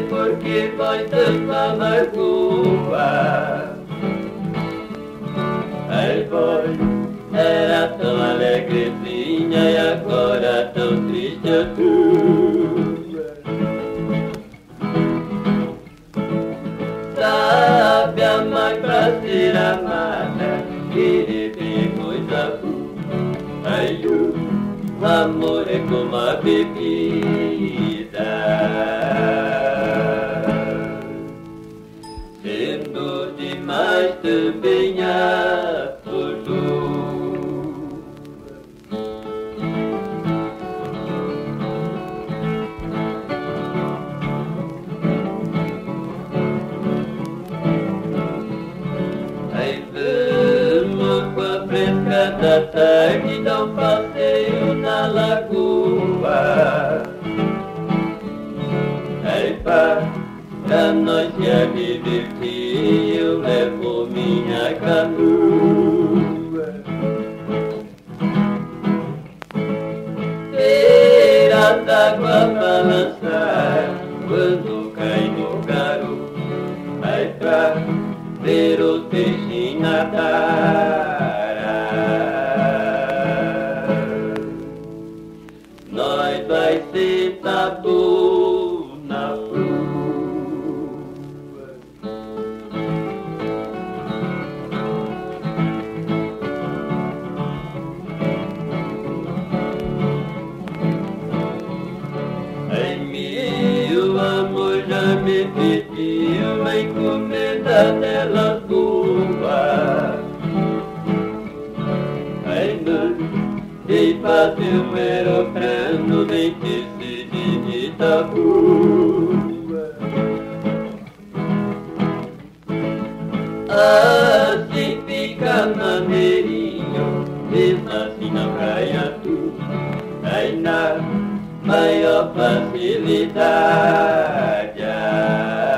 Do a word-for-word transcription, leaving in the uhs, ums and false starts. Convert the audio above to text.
porque foi tanta magoa. Ai, foi, era tão alegrezinha e agora tão triste a tua. Sabe amar pra ser amada, querer ter coisa boa. Ai, o amor é como a bebida, sendo demais também a fortuna. Aí vamos com a fresca da tarde, dá um passeio na lagoa. Aí pá, pra nós se divertir, eu levo minha canoa. Feira d'água balançar quando cai no garoto. Aí pra ver o peixe nadar, nós vai ser sabor na rua. Ai, meu amor já me pediu a encomenda dela boa. Ai, não, e fazer um aeroplano nem que se digita rua. Assim fica maneirinho, mesmo assim na praia tu. Ai, na maior facilidade.